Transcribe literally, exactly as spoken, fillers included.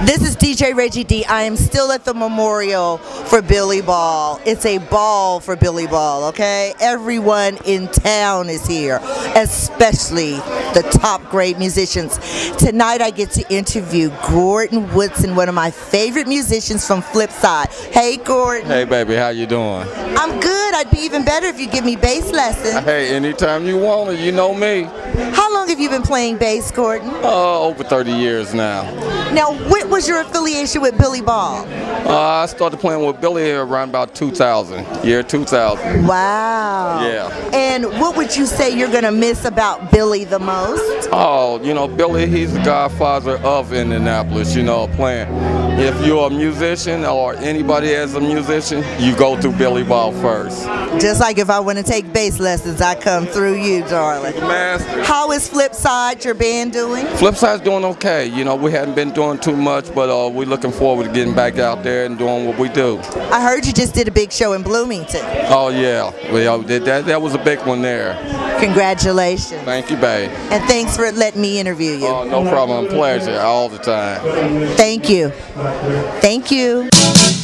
This is D J Reggi D. I am still at the memorial for Billy Ball. It's a ball for Billy Ball, okay? Everyone in town is here, especially the top great musicians. Tonight I get to interview Gordon Woodson, one of my favorite musicians from Flipside. Hey, Gordon. Hey, baby, how you doing? I'm good. I'd be even better if you give me bass lessons. Hey, anytime you want it, you know me. How long have you been playing bass, Gordon? Uh, over thirty years now. Now, what was your affiliation with Billy Ball? Uh, I started playing with Billy around about two thousand, year two thousand. Wow. Yeah. And what would you say you're going to miss about Billy the most? Oh, you know, Billy, he's the godfather of Indianapolis, you know, playing. If you're a musician or anybody as a musician, you go through Billy Ball first. Just like if I want to take bass lessons, I come through you, darling. Master. How is Flipside, your band, doing? Flipside's doing okay. You know, we hadn't been doing too much, but uh, we're looking forward to getting back out there and doing what we do. I heard you just did a big show in Bloomington. Oh, yeah. Well, that, that was a big one there. Congratulations. Thank you, babe. And thanks for letting me interview you. Oh, no problem. Pleasure all the time. Thank you. Thank you.